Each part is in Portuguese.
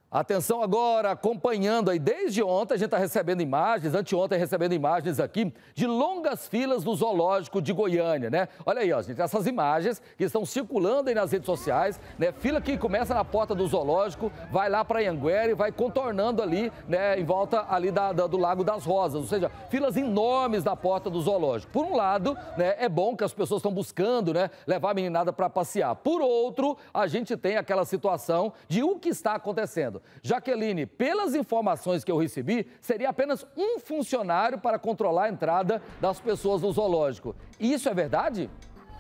Atenção agora, acompanhando aí, desde ontem a gente está recebendo imagens, anteontem recebendo imagens aqui de longas filas do zoológico de Goiânia, né? Olha aí, ó, gente, essas imagens que estão circulando aí nas redes sociais, né? Fila que começa na porta do zoológico, vai lá para Anhanguera e vai contornando ali, né, em volta ali do Lago das Rosas, ou seja, filas enormes na porta do zoológico. Por um lado, né, é bom que as pessoas estão buscando, né, levar a meninada para passear. Por outro, a gente tem aquela situação de o que está acontecendo. Jaqueline, pelas informações que eu recebi, seria apenas um funcionário para controlar a entrada das pessoas no zoológico. Isso é verdade?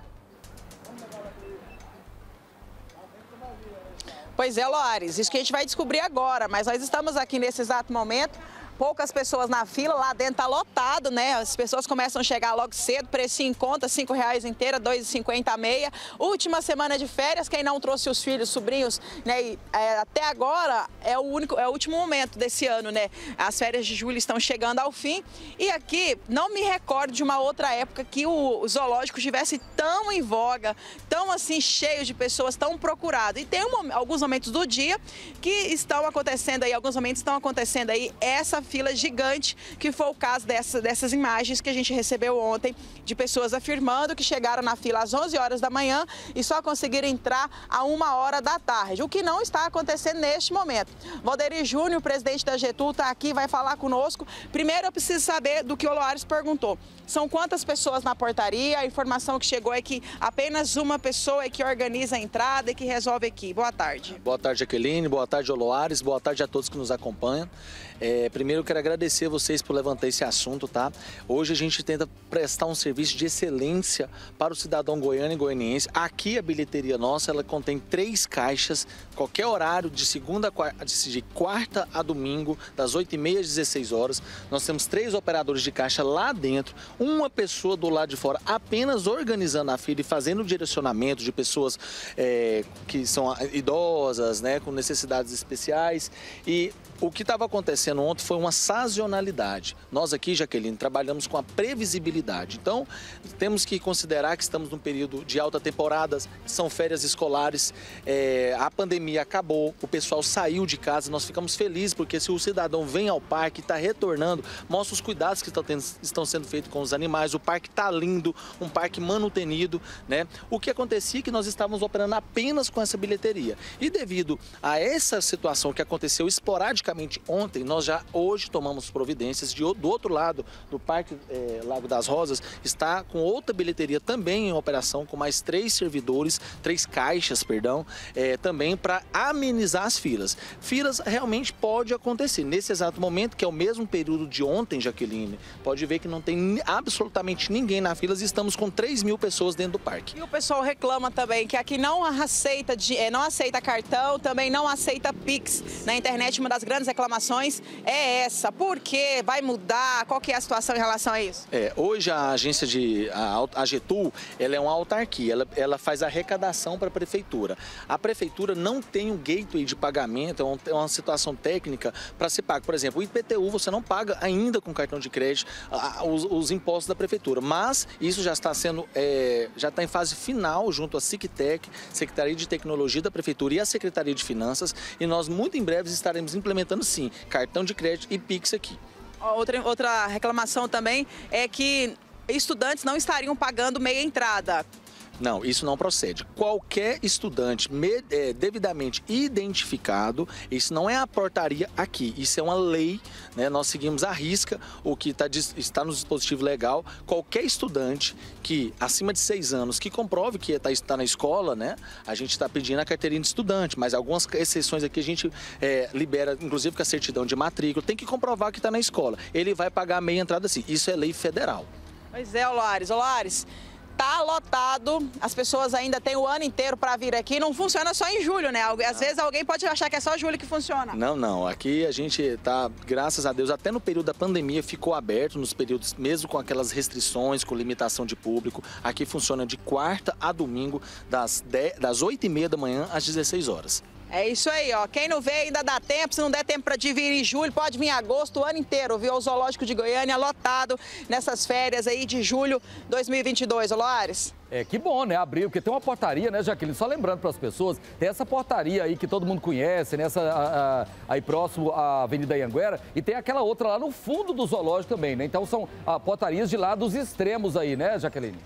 Pois é, Loares, isso que a gente vai descobrir agora, mas nós estamos aqui nesse exato momento. Poucas pessoas na fila, lá dentro tá lotado, né? As pessoas começam a chegar logo cedo, precinho em conta, R$5 inteira, R$2,50 a meia. Última semana de férias, quem não trouxe os filhos, sobrinhos, né? E, até agora é o último momento desse ano, né? As férias de julho estão chegando ao fim. E aqui, não me recordo de uma outra época que o zoológico estivesse tão em voga, tão assim, cheio de pessoas, tão procurado. E tem alguns momentos do dia que estão acontecendo aí, essa fila gigante, que foi o caso dessas imagens que a gente recebeu ontem, de pessoas afirmando que chegaram na fila às 11 horas da manhã e só conseguiram entrar a 1 da tarde, o que não está acontecendo neste momento. Valderi Júnior, presidente da Getúlio, está aqui, vai falar conosco. Primeiro eu preciso saber do que o Loares perguntou. São quantas pessoas na portaria? A informação que chegou é que apenas uma pessoa é que organiza a entrada e que resolve aqui. Boa tarde. Boa tarde, Jaqueline. Boa tarde, Loares. Boa tarde a todos que nos acompanham. Primeiro eu quero agradecer a vocês por levantar esse assunto, tá? Hoje a gente tenta prestar um serviço de excelência para o cidadão goiano e goianiense. Aqui a bilheteria nossa, ela contém 3 caixas, qualquer horário, de quarta a domingo, das 8h30 às 16 horas. Nós temos 3 operadores de caixa lá dentro, uma pessoa do lado de fora apenas organizando a fila e fazendo o direcionamento de pessoas que são idosas, né, com necessidades especiais. E o que estava acontecendo ontem foi uma sazonalidade. Nós aqui, Jaqueline, trabalhamos com a previsibilidade. Então, temos que considerar que estamos num período de alta temporada, são férias escolares, a pandemia acabou, o pessoal saiu de casa, nós ficamos felizes porque se o cidadão vem ao parque, está retornando, mostra os cuidados que estão sendo feitos com os animais, o parque está lindo, um parque manutenido, né? O que acontecia é que nós estávamos operando apenas com essa bilheteria. E devido a essa situação que aconteceu esporadicamente ontem, nós já hoje tomamos providências do outro lado do Parque Lago das Rosas, está com outra bilheteria também em operação, com mais 3 servidores, 3 caixas, perdão, também para amenizar as filas. Filas realmente pode acontecer. Nesse exato momento, que é o mesmo período de ontem, Jaqueline, pode ver que não tem absolutamente ninguém na fila e estamos com 3.000 pessoas dentro do parque. E o pessoal reclama também que aqui não aceita cartão, também não aceita Pix. Na internet, uma das grandes reclamações é essa. Por quê? Vai mudar? Qual que é a situação em relação a isso? Hoje a agência a Getúlio, ela é uma autarquia, ela faz arrecadação para a prefeitura. A prefeitura não tem um gateway de pagamento, é uma situação técnica para ser pago. Por exemplo, o IPTU você não paga ainda com cartão de crédito os impostos da prefeitura, mas isso já está em fase final junto à SICTEC, Secretaria de Tecnologia da Prefeitura e a Secretaria de Finanças, e nós muito em breve estaremos implementando sim cartão de crédito e Pix aqui. Outra reclamação também é que estudantes não estariam pagando meia entrada. Não, isso não procede. Qualquer estudante devidamente identificado, isso não é a portaria aqui, isso é uma lei, né? Nós seguimos à risca o que está no dispositivo legal. Qualquer estudante que, acima de 6 anos, que comprove que está na escola, né? A gente está pedindo a carteirinha de estudante, mas algumas exceções aqui a gente libera, inclusive com a certidão de matrícula, tem que comprovar que está na escola. Ele vai pagar meia entrada sim, isso é lei federal. Pois é, Loares. Tá lotado, as pessoas ainda têm o ano inteiro para vir aqui, não funciona só em julho, né? Às vezes alguém pode achar que é só julho que funciona. Não, aqui a gente tá, graças a Deus, até no período da pandemia ficou aberto, nos períodos mesmo com aquelas restrições, com limitação de público, aqui funciona de quarta a domingo, das 8h30 da manhã às 16 horas. É isso aí, ó. Quem não vê ainda dá tempo, se não der tempo para vir em julho, pode vir em agosto, o ano inteiro, viu? O Zoológico de Goiânia lotado nessas férias aí de julho 2022, Loares. É, que bom, né? Abriu, porque tem uma portaria, né, Jaqueline? Só lembrando para as pessoas, tem essa portaria aí que todo mundo conhece, né? Aí próximo à Avenida Anhanguera, e tem aquela outra lá no fundo do zoológico também, né? Então são portarias de lados extremos aí, né, Jaqueline?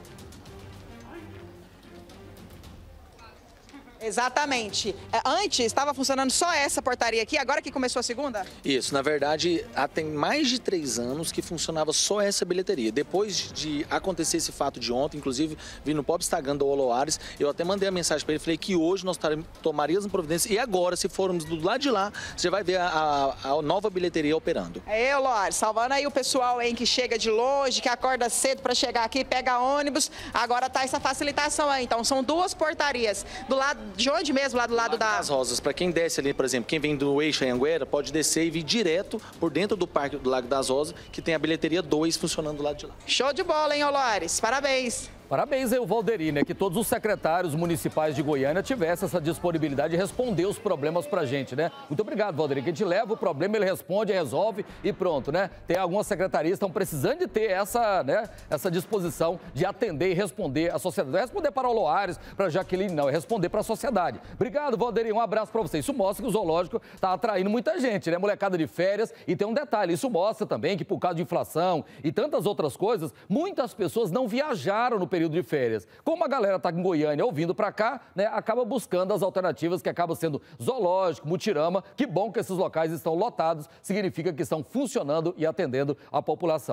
Exatamente. Antes estava funcionando só essa portaria aqui, agora que começou a segunda? Isso, na verdade, tem mais de 3 anos que funcionava só essa bilheteria. Depois de acontecer esse fato de ontem, inclusive, vi no próprio Instagram do Loares, eu até mandei a mensagem para ele, falei que hoje nós tomaríamos providência e agora, se formos do lado de lá, você vai ver a nova bilheteria operando. É, Loares, salvando aí o pessoal aí que chega de longe, que acorda cedo para chegar aqui, pega ônibus, agora tá essa facilitação aí. Então, são 2 portarias do lado de onde mesmo? Lá do lado das Rosas. Para quem desce ali, por exemplo, quem vem do eixo Anhanguera, pode descer e vir direto por dentro do Parque do Lago das Rosas, que tem a bilheteria 2 funcionando do lado de lá. Show de bola, hein, Loares? Parabéns. Parabéns aí o Valderi, né? Que todos os secretários municipais de Goiânia tivessem essa disponibilidade de responder os problemas pra gente, né? Muito obrigado, Valderi, que a gente leva o problema, ele responde, resolve e pronto, né? Tem algumas secretarias que estão precisando de ter essa disposição de atender e responder à sociedade. Não é responder para o Loares, para Jaqueline, não, é responder para a sociedade. Obrigado, Valderi, um abraço para você. Isso mostra que o zoológico está atraindo muita gente, né? Molecada de férias. E tem um detalhe, isso mostra também que por causa de inflação e tantas outras coisas, muitas pessoas não viajaram no período de férias. Como a galera está em Goiânia ouvindo para cá, né, acaba buscando as alternativas que acabam sendo zoológico, Mutirama. Que bom que esses locais estão lotados, significa que estão funcionando e atendendo a população.